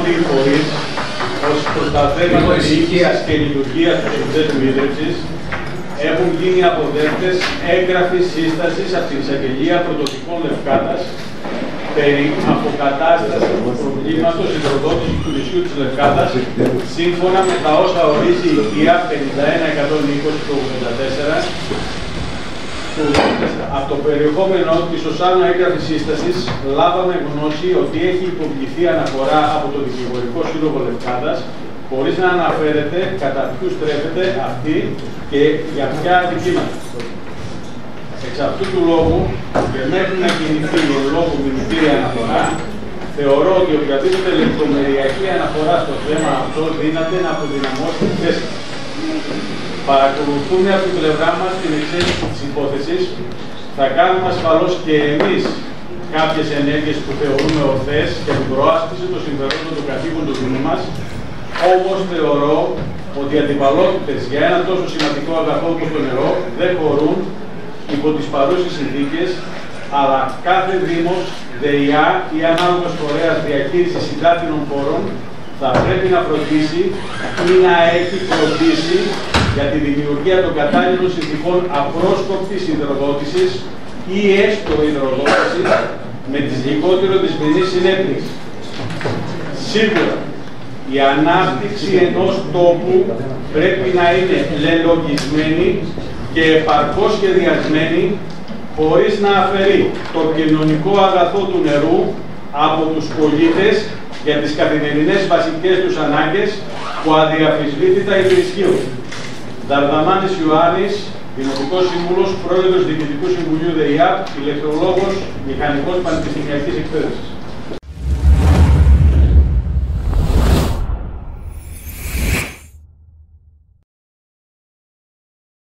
αρμόδιοι φορείς ως προς τα θέματα υγείας και λειτουργίας του συνδέσμου ίδρυψης έχουν γίνει αποδέκτες έγγραφης σύστασης από την Εισαγγελία Πρωτοτυπών Λευκάδας περί αποκατάστασης του προβλήματος υδροδότησης του νησιού της Λευκάδας σύμφωνα με τα όσα ορίζει η ΚΙΑ 51-120 του 1984. Από το περιεχόμενο της ως άλλο έγγραφης σύστασης λάβαμε γνώση ότι έχει υποβληθεί αναφορά από το Δικηγορικό Σύλλογο Λευκάδας χωρίς να αναφέρεται κατά ποιους στρέφεται αυτή και για ποια αντικείμενα. Εξ αυτού του λόγου και μέχρι να κινηθεί η εν λόγω μηνυτήρια αναφορά, θεωρώ ότι οποιαδήποτε λεπτομεριακή αναφορά στο θέμα αυτό δύναται να αποδυναμώσει τη θέση. Παρακολουθούμε από την πλευρά μας την εξέλιξη της υπόθεσης. Θα κάνουμε ασφαλώς και εμείς κάποιες ενέργειες που θεωρούμε ορθές για την προάσπιση των συμφερόντων των κατοίκων του Δήμου μας. Όμως θεωρώ ότι οι αντιπαλότητες για ένα τόσο σημαντικό αγαθό όπως το νερό δεν χωρούν υπό τις παρούσες συνθήκες, αλλά κάθε Δήμος, ΔΕΙΑ ή ανάλογος φορέας διαχείρισης υδάτινων πόρων θα πρέπει να φροντίσει ή να έχει φροντίσει για τη δημιουργία των κατάλληλων συνθηκών απρόσκοπτης υδροδότησης ή έστω υδροδότησης με τις λιγότερο δυσμενείς συνέπειες. Σίγουρα, η ανάπτυξη ενός τόπου πρέπει να είναι λελογισμένη και επαρκώς σχεδιασμένη χωρίς να αφαιρεί το κοινωνικό αγαθό του νερού από τους πολίτες για τις καθημερινές βασικές τους ανάγκες που αδιαφυσβήτητα υπερισχύουν. Δαρδαμάνης Ιωάννης, Δημοτικός Σύμβουλος, Πρόεδρος Διοικητικού Συμβουλίου ΔΕΙΑΠ, ηλεκτρολόγος, μηχανικός πανεπιστημιακής εκπαίδευσης.